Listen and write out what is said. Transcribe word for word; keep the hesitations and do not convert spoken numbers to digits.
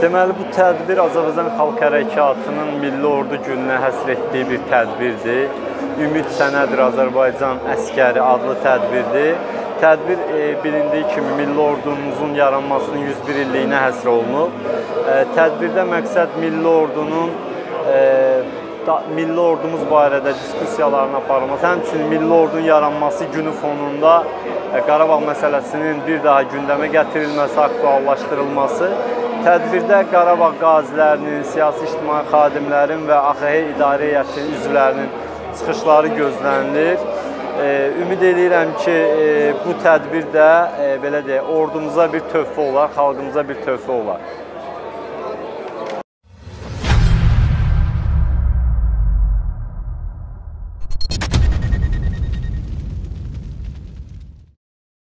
Deməli, bu tədbir Azərbaycan Xalq Hərəkatının Milli Ordu gününə həsr etdiyi bir tədbirdir. Ümid Sənədir Azərbaycan Əskəri adlı tədbirdir. Tədbir e, bilindiyi kimi Milli Ordumuzun yaranmasının yüz bir illiyinə həsr olunub. E, tədbirdə məqsəd Milli Ordunun e, da, Milli Ordumuz barədə diskussiyaların aparılması, həmçinin Milli Ordunun yaranması günü fonunda e, Qarabağ məsələsinin bir daha gündəmə gətirilməsi, aktuallaşdırılması. Tədbirdə Qarabağ qazilərinin, siyasi-ictimai xadimlərin və A X H İdarə Heyətinin üzvlərinin çıxışları gözlənilir. E, ümid edirəm ki, e, bu tədbir də e, belə deyək, ordumuza bir töhfə olar, xalqımıza bir töhfə olar.